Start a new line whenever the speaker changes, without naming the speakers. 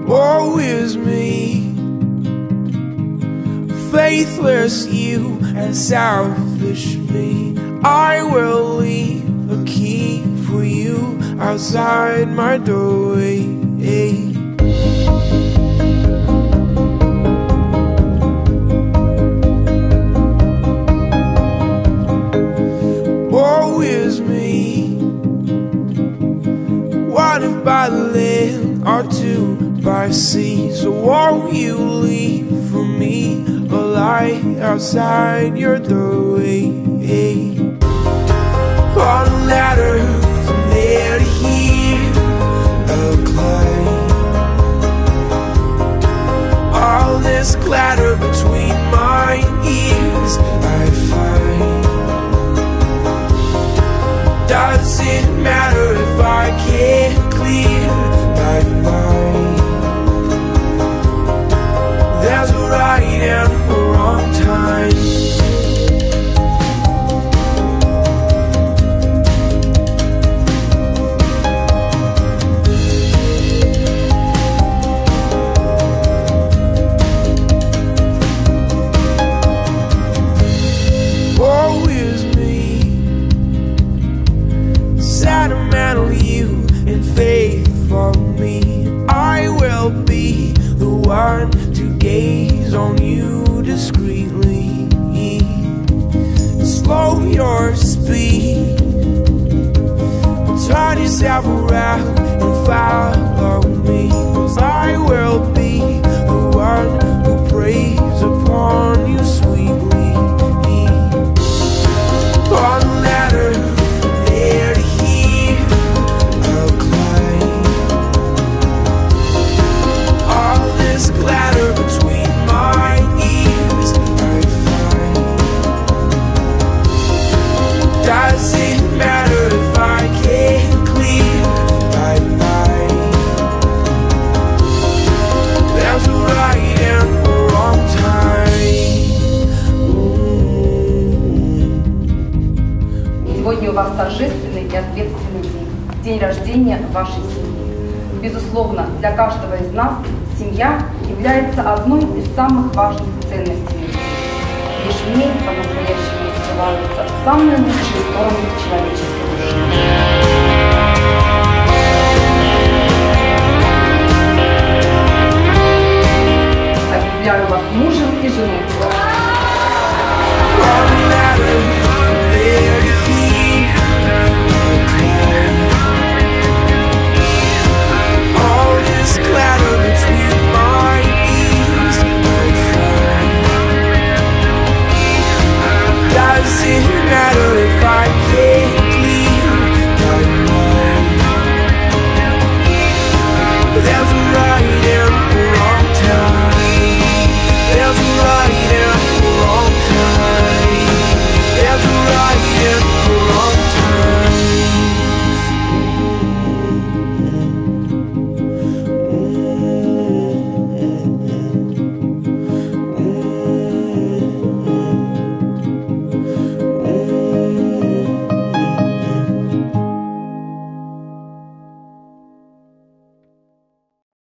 Woe is me, faithless you and selfish me. I will leave a key for you outside my doorway. Woe is me, what if by land or two by sea? So won't you leave for me a light outside your doorway? On a ladder from there to here, a climb. All this clatter between my ears I find. Does it matter if I can't clear my mind? There's a right and a wrong time. Woe is me, sentimental you and faithful me. I will be the one to gaze on you discreetly. Slow your speed, turn yourself around and follow me, 'cause I will be the one who preys upon you sweetly. On a ladder from there to here, I'll climb. All this clatter between my ears I find. Does it matter if I can't clear my mind? There's a right and a wrong time.
Сегодня у вас торжественный и ответственный день, день рождения вашей семьи. Безусловно, для каждого из нас семья является одной из самых важных ценностей. Лишь в ней по-настоящему скрываются самые лучшие стороны человеческой души.